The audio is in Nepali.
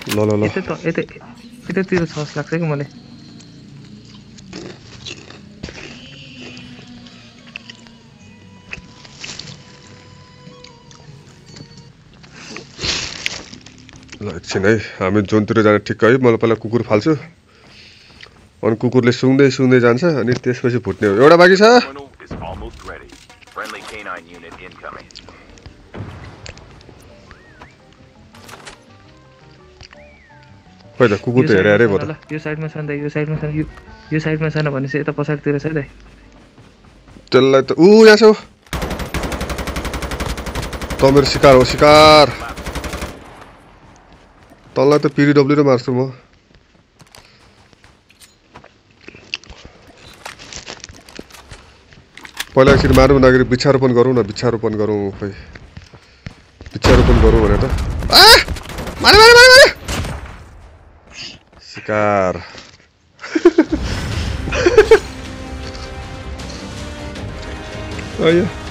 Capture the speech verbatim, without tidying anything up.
ल ल ल यतै त यतै यतैतिर छ जस्तो लाग्छ कि मलाई ल एकछिन है हामी जोनतिर जाने ठिक्क है मलाई पहिला कुकुर फाल्छु अनि कुकुरले सुँग्दै सुँग्दै जान्छ अनि त्यसपछि फुट्ने हो एउटा बाँकी छ खोइ त कुकुर त हेरे हेरे भयो त ल यो साइडमा छ नि त यो साइडमा छ यो यो साइडमा छैन भनेपछि यता पछाडितिर छ है दाइ त्यसलाई त ऊ यहाँ छ त मेरो शिकार हो शिकार तँलाई त पिडिडब्ल्यू र मार्छु म पहिला एकचोटि मारौँ नगरी वृक्षारोपण गरौँ न वृक्षारोपण गरौँ खोइ वृक्षारोपण गरौँ भने त आ मारे मारे मारे मारे शिकार अयो